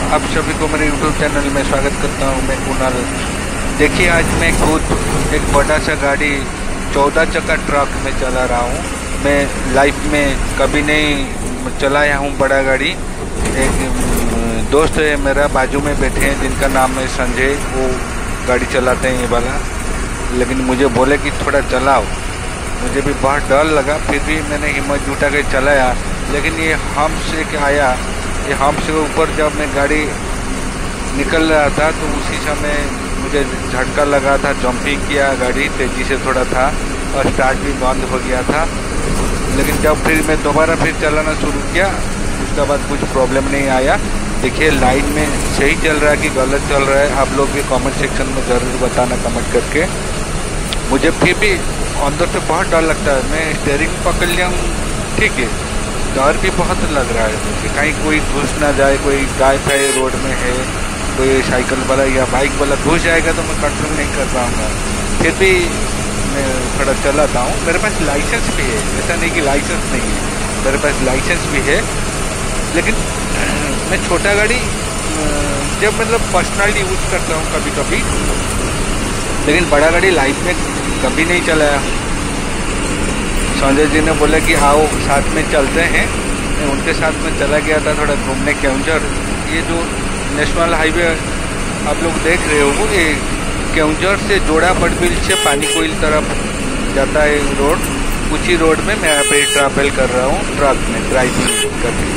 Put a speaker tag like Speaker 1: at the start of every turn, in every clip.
Speaker 1: आप सभी को मेरे YouTube चैनल में स्वागत करता हूं। मैं कुणाल। देखिए, आज मैं खुद एक बड़ा सा गाड़ी 14 चक्का ट्रक में चला रहा हूं। मैं लाइफ में कभी नहीं चलाया हूं बड़ा गाड़ी। एक दोस्त है मेरा बाजू में बैठे हैं जिनका नाम है संजय, वो गाड़ी चलाते हैं ये वाला। लेकिन मुझे बोले कि थोड़ा चलाओ, मुझे भी बहुत डर लगा, फिर भी मैंने हिम्मत जुटा के चलाया। लेकिन ये हम्प से आया, ये हम्प से ऊपर जब मैं गाड़ी निकल रहा था तो उसी समय मुझे झटका लगा था, जंपिंग किया, गाड़ी तेज़ी से थोड़ा था और स्टार्ट भी बंद हो गया था। लेकिन जब फिर मैं दोबारा चलाना शुरू किया, उसके बाद कुछ प्रॉब्लम नहीं आया। देखिए, लाइन में सही चल रहा है कि गलत चल रहा है, आप लोग भी कमेंट सेक्शन में ज़रूर बताना कमेंट करके। मुझे फिर भी अंदर से बहुत डर लगता है। मैं स्टीयरिंग पकड़ लिया हूँ, ठीक है, डर भी बहुत लग रहा है कि कहीं कोई घुस ना जाए, कोई गाय भैंस रोड में है, कोई साइकिल वाला या बाइक वाला घुस जाएगा तो मैं कंट्रोल नहीं कर पाऊँगा। फिर भी मैं थोड़ा चलाता हूँ। मेरे पास लाइसेंस भी है, ऐसा नहीं कि लाइसेंस नहीं है, मेरे पास लाइसेंस भी है। लेकिन मैं छोटा गाड़ी जब मतलब पर्सनली यूज़ करता हूँ कभी कभी, लेकिन बड़ा गाड़ी लाइफ में कभी नहीं चलाया। संजय जी ने बोला कि आओ साथ में चलते हैं। मैं उनके साथ में चला गया था थोड़ा घूमने केवंझर। ये जो नेशनल हाईवे आप लोग देख रहे हो, ये केवंझर से जोड़ा बड़बिल से पानी कोइल तरफ जाता है रोड। उसी रोड में मैं यहाँ पे ट्रैवल कर रहा हूँ, ट्रक में ड्राइविंग करके।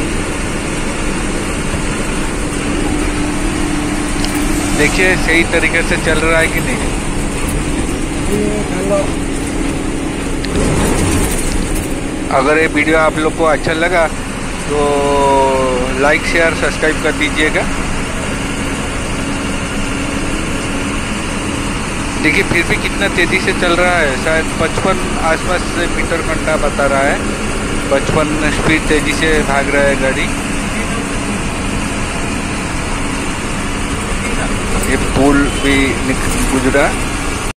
Speaker 1: देखिए सही तरीके से चल रहा है कि नहीं। अगर ये वीडियो आप लोग को अच्छा लगा तो लाइक शेयर सब्सक्राइब कर दीजिएगा। देखिए फिर भी कितना तेजी से चल रहा है, शायद 55 आसपास से मीटर घंटा बता रहा है। 55 स्पीड तेजी से भाग रहा है गाड़ी। ये पुल भी गुजरा।